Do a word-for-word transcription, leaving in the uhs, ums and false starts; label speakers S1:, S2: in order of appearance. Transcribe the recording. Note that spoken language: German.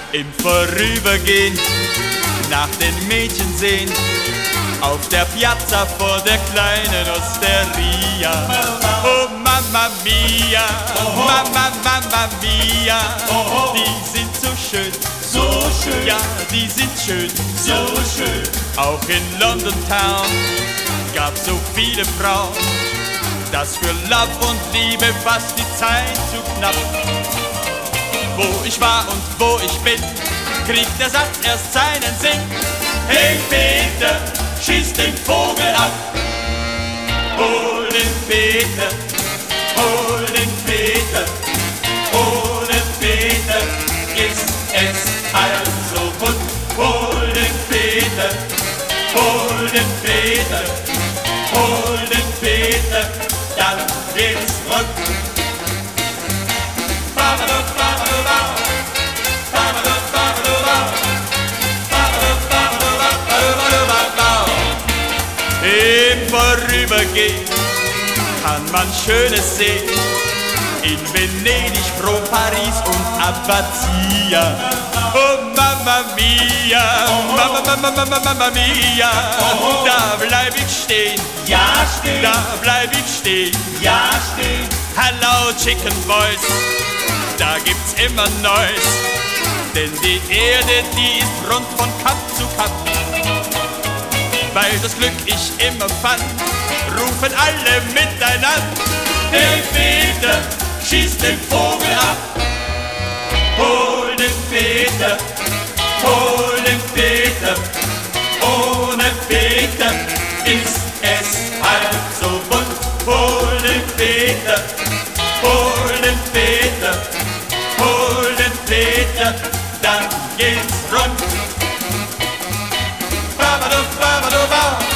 S1: Im Vorübergehen nach den Mädchen sehen, auf der Piazza vor der kleinen Osteria. Oh Mamma Mia, Mamma, Mamma Mia, die sind so schön,
S2: so schön,
S1: ja, die sind schön,
S2: so schön.
S1: Auch in London Town gab so viele Frauen, dass für Love und Liebe fast die Zeit zu knapp. Wo ich war und wo ich bin, kriegt der Satz erst seinen Sinn. Hey Peter, schieß den Vogel ab. Hol den Peter, hol den Peter. Ohne Peter ist es also bunt. Hol den Peter, hol den Peter, hol den Peter, dann geht's rund. Im Vorübergehen kann man Schönes sehen, in Venedig, Rom, Paris und Abbazia. Oh Mamma Mia, Mamma, Mamma, Mamma, Mamma Mia, da bleib ich stehen,
S2: Ja, stehen,
S1: da bleib ich stehen.
S2: ja, stehen.
S1: Hello Chicken Boys, da gibt's immer Neues, denn die Erde, die ist rund von Kap zu Kap. Weil das Glück ich immer fand, rufen alle miteinander: Hey Peter, schieß den Vogel ab. Hol den Peter, hol den Peter. Ohne Peter ist es halb so bunt. Hol den Peter, hol den Peter, hol den Peter, dann geht's rund. Ba-ba-du, ba-ba-du, ba.